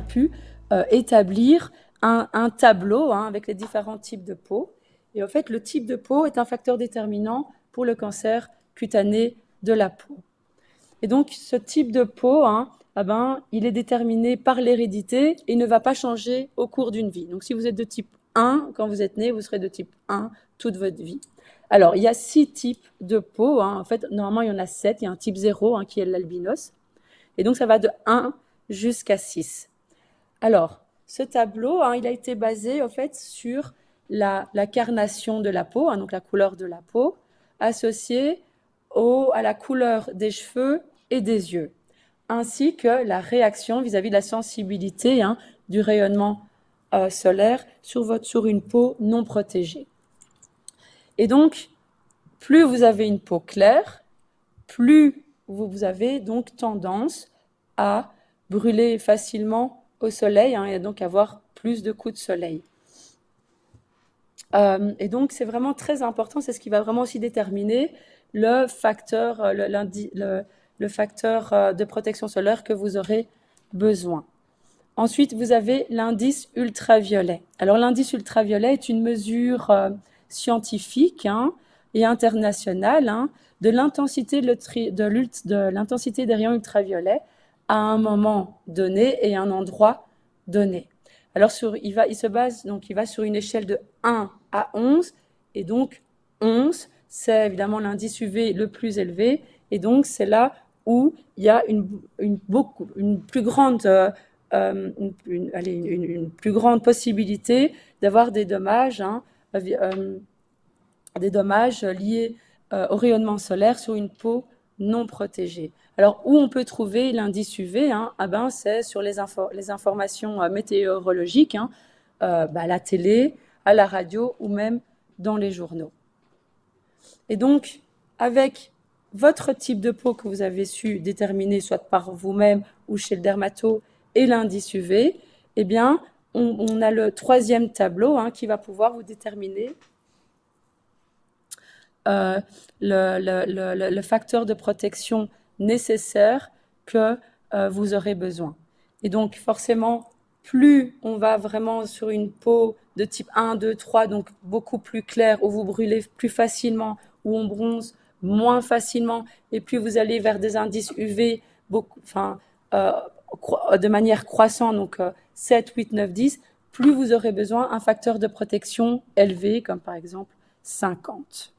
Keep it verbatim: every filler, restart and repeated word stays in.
pu euh, établir un, un tableau hein, avec les différents types de peau. Et en fait, le type de peau est un facteur déterminant pour le cancer cutané de la peau. Et donc, ce type de peau, hein, eh ben, il est déterminé par l'hérédité et ne va pas changer au cours d'une vie. Donc, si vous êtes de type un, quand vous êtes né, vous serez de type un toute votre vie. Alors, il y a six types de peau. Hein. En fait, normalement, il y en a sept. Il y a un type zéro hein, qui est l'albinos. Et donc, ça va de un jusqu'à six. Alors, ce tableau, hein, il a été basé en fait sur la, la carnation de la peau, hein, donc la couleur de la peau, associée au, à la couleur des cheveux et des yeux, ainsi que la réaction vis-à-vis de la sensibilité hein, du rayonnement euh, solaire sur, votre, sur une peau non protégée. Et donc, plus vous avez une peau claire, plus vous, vous avez donc tendance à brûler facilement au soleil hein, et donc avoir plus de coups de soleil. Euh, et donc, c'est vraiment très important, c'est ce qui va vraiment aussi déterminer le facteur, le, le, le facteur de protection solaire que vous aurez besoin. Ensuite, vous avez l'indice ultraviolet. Alors, l'indice ultraviolet est une mesure euh, scientifique hein, et internationale hein, de l'intensité de, de, de l'intensité des rayons ultraviolets à un moment donné et à un endroit donné. Alors, sur, il, va, il se base, donc, il va sur une échelle de un à onze, et donc onze, c'est évidemment l'indice U V le plus élevé, et donc c'est là où il y a une, une, beaucoup, une plus grande, euh, une, une, allez, une, une plus grande possibilité d'avoir des dommages, hein, euh, des dommages liés euh, au rayonnement solaire sur une peau non protégée. Alors, où on peut trouver l'indice U V hein, ah ben, c'est sur les, info les informations euh, météorologiques, hein, euh, bah, à la télé, à la radio ou même dans les journaux. Et donc, avec votre type de peau que vous avez su déterminer, soit par vous-même ou chez le dermato, et l'indice U V, eh bien, on, on a le troisième tableau hein, qui va pouvoir vous déterminer Euh, le, le, le, le facteur de protection nécessaire que euh, vous aurez besoin. Et donc, forcément, plus on va vraiment sur une peau de type un, deux, trois, donc beaucoup plus claire, où vous brûlez plus facilement, où on bronze moins facilement, et plus vous allez vers des indices U V beaucoup, enfin, euh, de manière croissante, donc euh, sept, huit, neuf, dix, plus vous aurez besoin d'un facteur de protection élevé, comme par exemple cinquante.